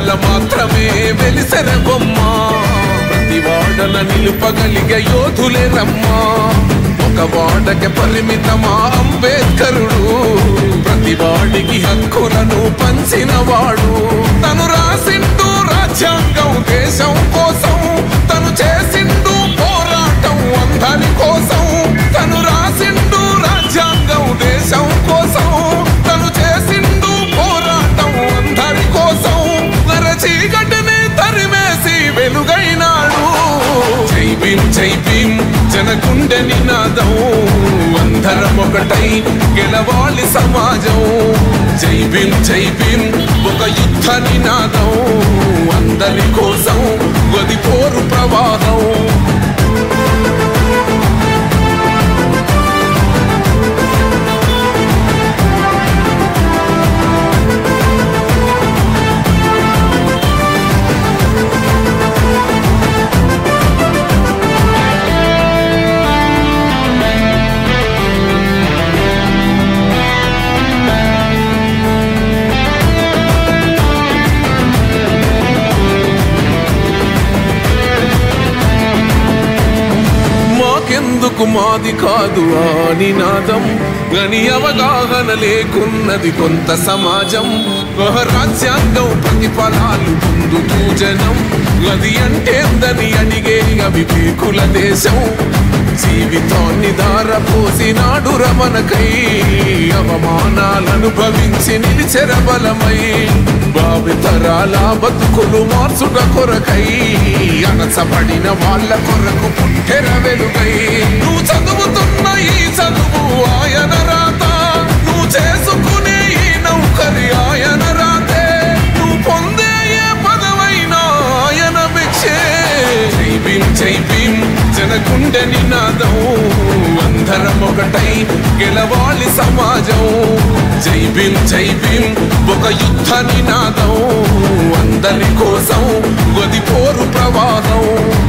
వాడల మాత్రమే వెలిసెన బొమ్మ ప్రతి వాడల నిలుపగలిగే యోధులే రమ్మా ఒక వాడకి పరిమితమా అంబేద్కరుడు ప్రతి వాడికి హక్కులను పంచిన వాడు తను రాసిండు రాజ్యాంగం దేశం కోసం తను చేసిండు పోరాటం అందరి కోసం తను రాసిండు రాజ్యాంగం దేశం కోసం తను చేసిండు పోరాటం అందరి కోసం చీకటిని తరిమేసి వెలుగైనాడు జై భీమ్ జనగుండె నినాదం అందరం ఒకటై గెలవాలి సమాజం జై భీమ్ ఒక యుద్ధ నినాదం అందరి కోసం గది పోరు ప్రవాహం ఎందుకు మాది కాదు ఆ నినాదం గని అవగాహన లేకున్నది కొంత సమాజం రాజ్యాంగం ప్రతిఫలాలు పొందుతూ జనం గది అంటేందని అడిగే అవివేకుల దేశం జీవితాన్ని దారపోసినాడు రమణకై అవమానాలను భవించి నిలిచెర బలమై భావితరాల బతుకులు మార్చుట కొరకై అనసపడిన వాళ్ళ కొరకు పుట్టెర వెలుగై నువ్వు చదువుతున్న ఈ చదువు ఆయన రాత నువ్వు చేసుకునే ఈ నౌకరి ఆయన రాతే నువ్వు పొందే ఏ పదవైనా ఆయన భిక్షే జై భీమ్ జనగుండె నినాదం అందరం ఒకటై గెలవాలి సమాజం జై భీమ్ ఒక యుద్ధ నినాదం అందరి కోసం గది పోరు ప్రవాహం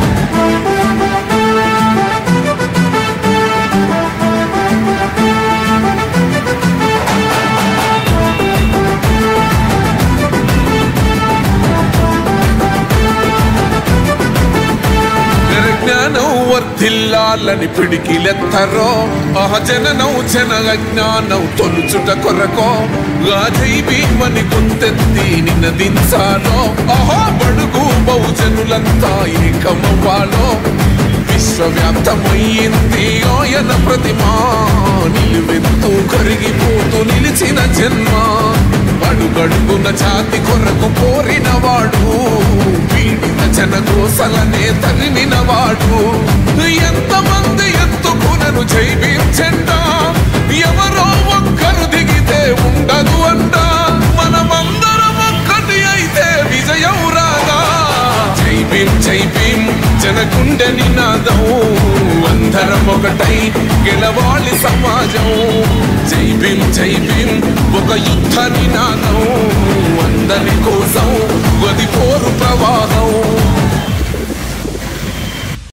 జ్ఞానం వర్ధిల్లాలని పిడికిలెత్తరో జననం జన అజ్ఞానం తొలుచుట కొరకో జై భీమని గొంతెత్తి నినదించాలో బడుగు బహుజనులంతా ఏకమవ్వాలో విశ్వవ్యాప్తమయ్యింది ఆయన ప్రతిమా నిలువెత్తు కరిగిపోతూ నిలిచిన జన్మ అడుగడుగున జాతి కొరకు కోరిన వాడు పీడిత జనగోసలనే తరిమినవాడు ఎంతమంది ఎత్తుకునను జై భీమ్ జెండా ఎవరో ఒక్కరు దిగితే ఉండదు అంట మనమందరం ఒక్కటి అయితే విజయం రాదా జై భీమ్ జనగుండె నినాదం అందరం ఒకటై గెలవాలి సమాజం జై భీమ్ ఒక యుద్ధ నినాదం అందరి కోసం గది పోరు ప్రవాహం